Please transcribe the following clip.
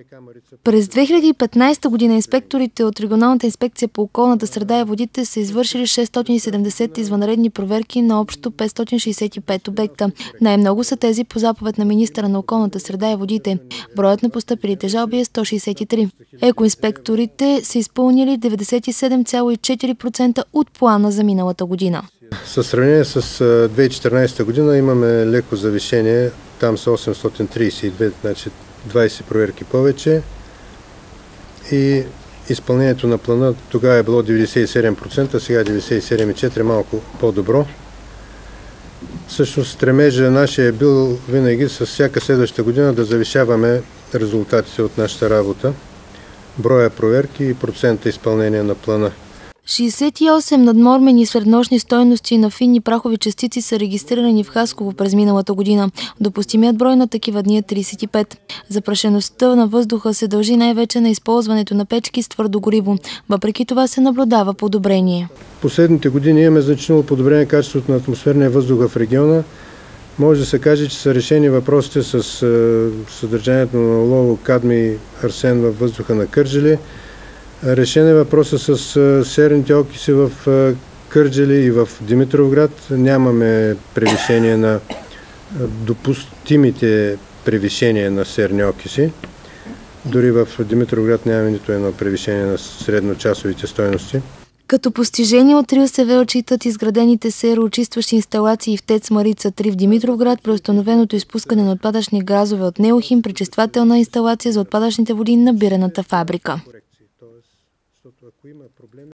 През 2015 година инспекторите от Регионалната инспекция по околната среда и водите са извършили 670 извънредни проверки на общо 565 обекта. Най-много са тези по заповед на министъра на околната среда и водите. Броят на постъпилите жалби е 163. Екоинспекторите са изпълнили 97,4% от плана за миналата година. Със сравнение с 2014 година имаме леко завишение. Там са 832, значи 20 проверки повече. И изпълнението на плана тогава е било 97%, сега 97,4%, малко по-добро. Всъщност стремежа нашия е бил винаги с всяка следваща година да завишаваме резултатите от нашата работа, броя проверки и процента изпълнение на плана. 68 наднормени и среднощни стойности на финни прахови частици са регистрирани в Хасково през миналата година. Допустимият брой на такива дни е 35. Запрашеността на въздуха се дължи най-вече на използването на печки с твърдо гориво. Въпреки това се наблюдава подобрение. Последните години имаме значително подобрение качеството на атмосферния въздух в региона. Може да се каже, че са решени въпросите с съдържанието на олово, кадмий и арсен във въздуха на Кърджали. Решен е въпроса с серните окиси в Кърджали и в Димитровград. Нямаме превишение на допустимите превишения на серни окиси. Дори в Димитровград нямаме нито едно превишение на средночасовите стойности. Като постижение от РИОСВ отчитат изградените сероочистващи инсталации в ТЕЦ Марица 3 в Димитровград, преустановеното изпускане на отпадъчни газове от Неохим, пречиствателна инсталация за отпадъчните води на бирената фабрика.